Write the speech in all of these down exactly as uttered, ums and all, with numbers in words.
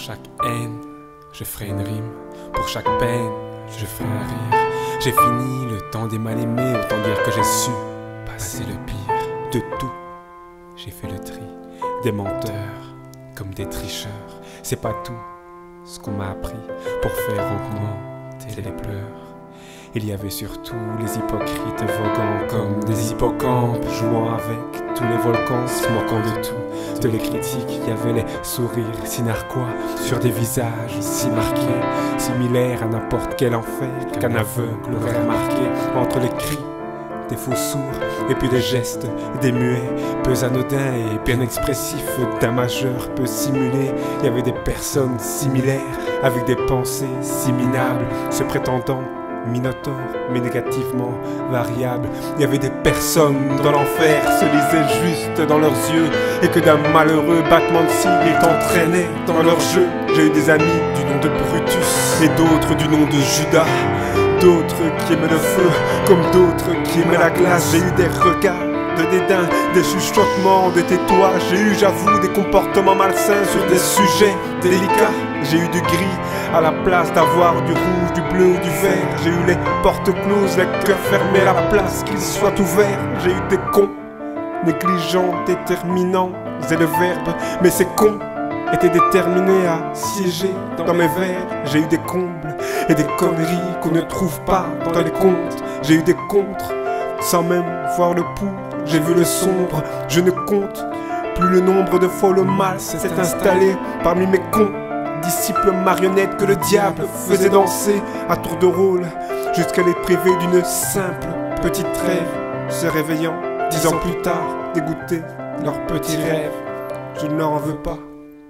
chaque haine, je ferai une rime. Pour chaque peine, je ferai un rire. J'ai fini le temps des mal-aimés, autant dire que j'ai su passer le pire de tout. J'ai fait le tri des menteurs comme des tricheurs. C'est pas tout ce qu'on m'a appris pour faire augmenter les pleurs. Il y avait surtout les hypocrites voguant comme des hippocampes, jouant avec tous les volcans, se moquant de tout, de les critiques. Il y avait les sourires si narquois sur des visages si marqués, similaires à n'importe quel enfer qu'un aveugle aurait remarqué. Entre les cris des faux sourds et puis des gestes, des muets peu anodins et bien expressifs d'un majeur peu simulé. Il y avait des personnes similaires avec des pensées si minables, se prétendant minotaures mais négativement variables. Il y avait des personnes dans l'enfer, se lisaient juste dans leurs yeux, et que d'un malheureux battement de cils ils t'entraînaient dans leur jeu. J'ai eu des amis du nom de Brutus et d'autres du nom de Judas, d'autres qui aimaient le feu comme d'autres qui aimaient la glace. J'ai eu des regards de dédain, des chuchotements, des tais-toi. J'ai eu, j'avoue, des comportements malsains sur des sujets délicats. J'ai eu du gris à la place d'avoir du rouge, du bleu ou du vert. J'ai eu les portes closes, les cœurs fermés à la place qu'ils soient ouverts. J'ai eu des cons, négligents, déterminants, et le verbe, mais ces cons étaient déterminés à siéger dans mes vers. J'ai eu des combles et des conneries qu'on ne trouve pas dans les contes. J'ai eu des contres sans même voir le pour. J'ai vu le sombre, je ne compte plus le nombre de fois où le mal s'est installé parmi mes cons disciples marionnettes que le diable faisait danser à tour de rôle jusqu'à les priver d'une simple petite trêve, se réveillant dix ans plus tard dégoûtés de leurs petits rêves. Je ne leur en veux pas,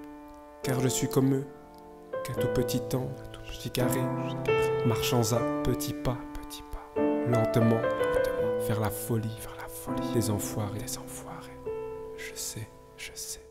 car je suis comme eux, qu'un tout petit temps, un tout petit carré, marchant à petits pas, petits pas, lentement, lentement, vers la folie, vers la folie, les enfoirés, les enfoirés. Je sais, je sais.